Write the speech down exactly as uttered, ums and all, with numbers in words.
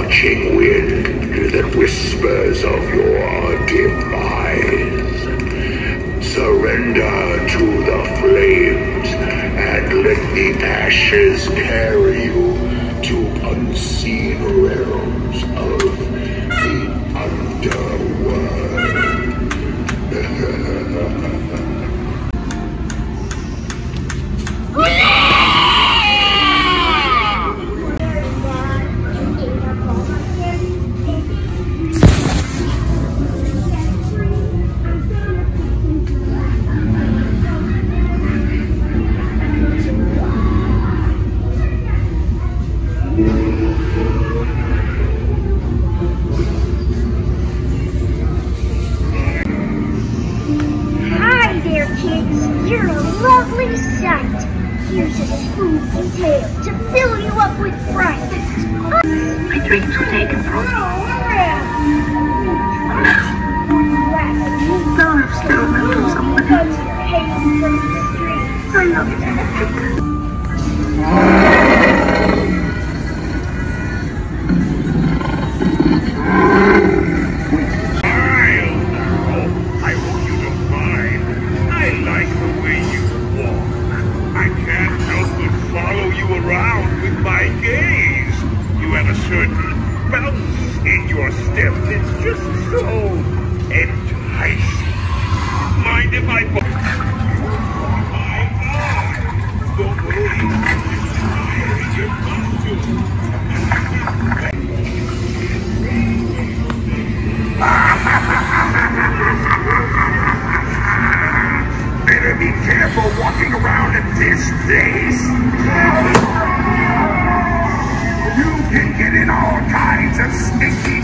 scorching wind that whispers of your demise. Surrender to the flames and let the ashes carry you to unseen realms of the underworld. Hi there, kids. You're a lovely sight. Here's a spooky tale to fill you up with fright. My dreams were taken from me. Now I'm experimental with someone else. I love you, Peter. Certain bounce in your step that's just so enticing. Mind if I put my God, the way you your costume. Better be careful walking around at this place. You can get in all kinds of stinky